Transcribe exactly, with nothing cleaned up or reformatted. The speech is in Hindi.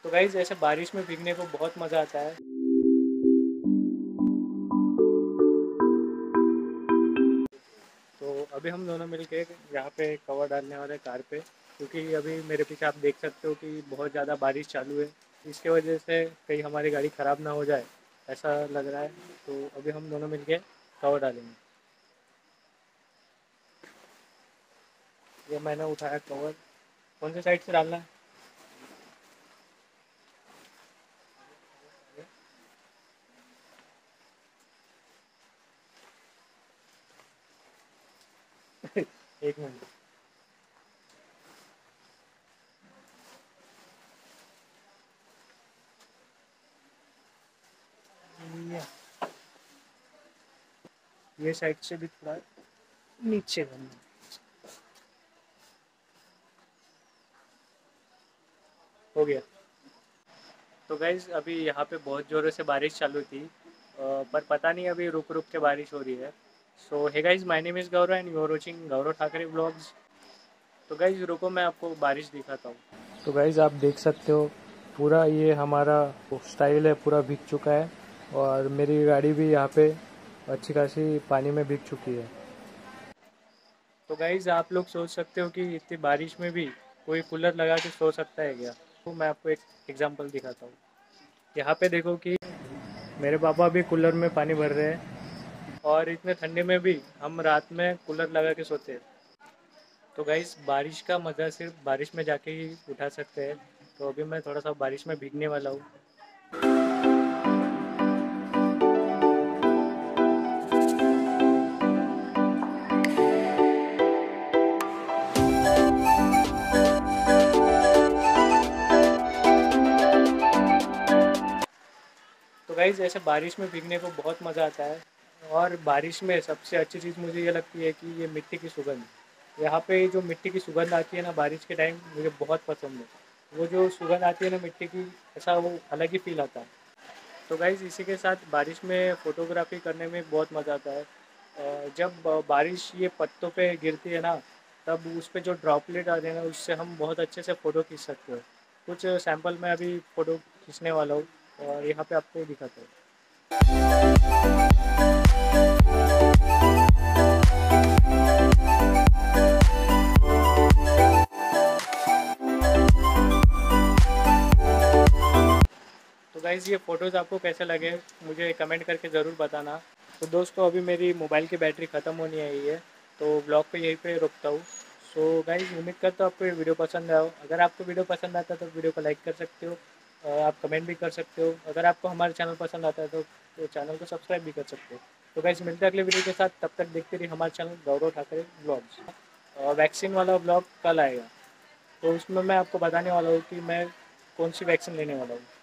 तो गाइस ऐसे बारिश में भीगने को बहुत मज़ा आता है। तो अभी हम दोनों मिलके यहाँ पे कवर डालने वाले कार पे, क्योंकि अभी मेरे पीछे आप देख सकते हो कि बहुत ज़्यादा बारिश चालू है। इसके वजह से कहीं हमारी गाड़ी ख़राब ना हो जाए, ऐसा लग रहा है। तो अभी हम दोनों मिलके कवर डालेंगे। ये मैंने उठाया कवर। कौन सी साइड से डालना है? एक मिनट। ये ये साइड से भी थोड़ा नीचे करना है। हो गया। तो गाइज़ अभी यहाँ पे बहुत ज़ोरों से बारिश चालू थी, अ, पर पता नहीं अभी रुक रुक के बारिश हो रही है। So hey guys, my name is Gaurav and you are watching Gaurav Thackeray vlogs. तो गाइज़ रुको, मैं आपको बारिश दिखाता हूँ। तो गाइज़ आप देख सकते हो, पूरा ये हमारा स्टाइल है पूरा भीग चुका है, और मेरी गाड़ी भी यहाँ पे अच्छी खासी पानी में भीग चुकी है। तो गाइज़ आप लोग सोच सकते हो कि इतनी बारिश में भी कोई कूलर लगा के सो सकता है क्या? तो मैं आपको एक एग्जांपल दिखाता हूँ। यहाँ पे देखो कि मेरे पापा भी कूलर में पानी भर रहे हैं, और इतने ठंडे में भी हम रात में कूलर लगा के सोते हैं। तो गाइस बारिश का मज़ा सिर्फ बारिश में जाके ही उठा सकते हैं। तो अभी मैं थोड़ा सा बारिश में भीगने वाला हूँ। तो गाइस ऐसे बारिश में भीगने को बहुत मज़ा आता है। और बारिश में सबसे अच्छी चीज़ मुझे ये लगती है कि ये मिट्टी की सुगंध। यहाँ पे जो मिट्टी की सुगंध आती है ना बारिश के टाइम, मुझे बहुत पसंद है। वो जो सुगंध आती है ना मिट्टी की, ऐसा वो अलग ही फील आता है। तो गाइज़ इसी के साथ बारिश में फ़ोटोग्राफी करने में बहुत मज़ा आता है। अ, जब बारिश ये पत्तों पे गिरती है ना, तब उस पे जो ड्रॉपलेट आते हैं ना, उससे हम बहुत अच्छे से फ़ोटो खींच सकते हो। कुछ सैंपल मैं अभी फ़ोटो खींचने वाला हूँ, और यहाँ पे आपको दिखाता हूँ। तो गाइज़ ये फ़ोटोज़ आपको कैसे लगे, मुझे कमेंट करके ज़रूर बताना। तो दोस्तों अभी मेरी मोबाइल की बैटरी ख़त्म होने आई है, तो ब्लॉग पे यहीं पे रुकता हूँ। सो गाइज़ उम्मीद करता हूँ आपको ये वीडियो पसंद आया हो। अगर आपको वीडियो पसंद आता है तो वीडियो को लाइक कर सकते हो, अ, आप कमेंट भी कर सकते हो। अगर आपको हमारा चैनल पसंद आता है तो, तो चैनल को सब्सक्राइब भी कर सकते हो। तो गाइज़ मिलते हैं अगले वीडियो के साथ, तब तक देखते रहिए हमारा channel Gaurav Thackeray blogs. Vaccine वाला ब्लॉग कल आएगा, तो उसमें मैं आपको बताने वाला हूँ कि मैं कौन सी वैक्सीन लेने वाला हूँ।